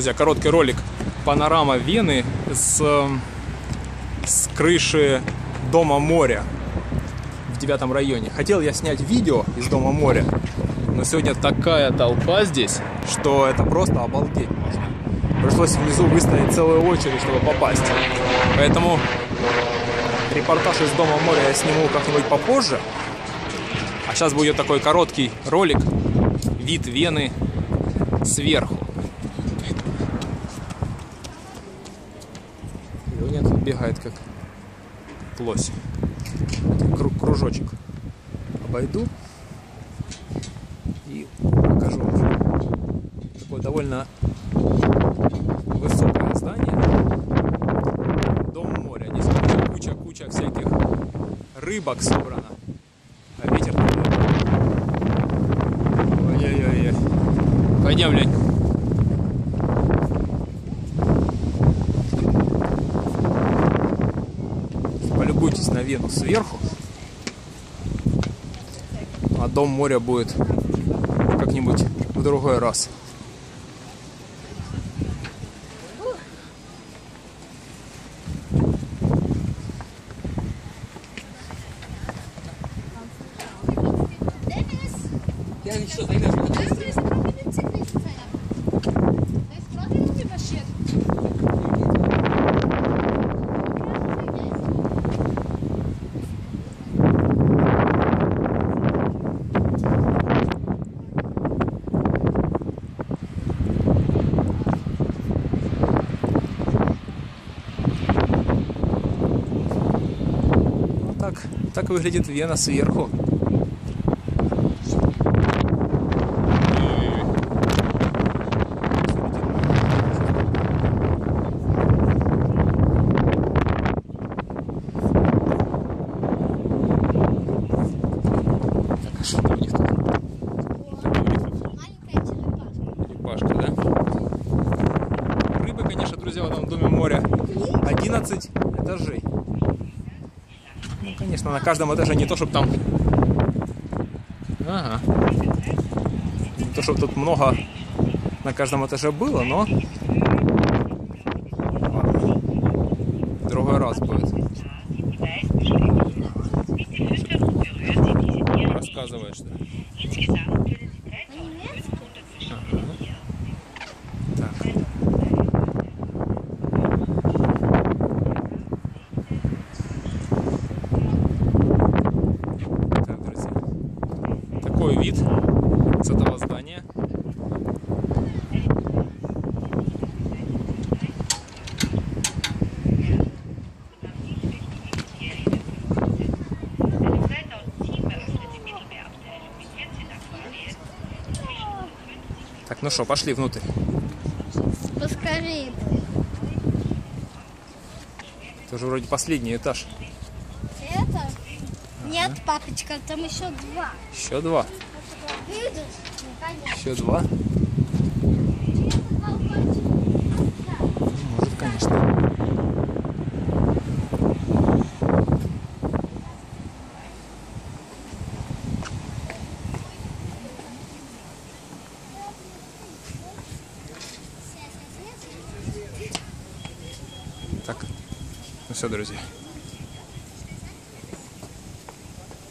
Друзья, короткий ролик. Панорама Вены с крыши Дома моря в 9 районе. Хотел я снять видео из Дома моря, но сегодня такая толпа здесь, что это просто обалдеть можно. Пришлось внизу выстоять целую очередь, чтобы попасть. Поэтому репортаж из Дома моря я сниму как-нибудь попозже. А сейчас будет такой короткий ролик. Вид Вены сверху. Леня тут бегает как лось. Кружочек обойду и покажу. Такое довольно высокое здание. Дом моря. Здесь куча всяких рыбок собрано. А ветер такой. Ой-ой-ой. Пойдем, Лень. Полюбуйтесь на Вену сверху. А Дом моря будет как-нибудь в другой раз. Так выглядит Вена сверху. Так, а что у них тут? Черепашка, да? Рыбы, конечно, друзья, в этом Доме моря 11 этажей. Ну, конечно, на каждом этаже не то, чтобы там... Ага. Не то, чтобы тут много на каждом этаже было, но... Ладно. В другой раз будет. Рассказываешь, да? Ага. Так. Такой вид с этого здания. Так, ну что, пошли внутрь. Поскорее. Это уже вроде последний этаж. Это? Ага. Нет, папочка, там еще 2. Еще 2. Видишь? Еще 2. Может, конечно. Так, ну все, друзья.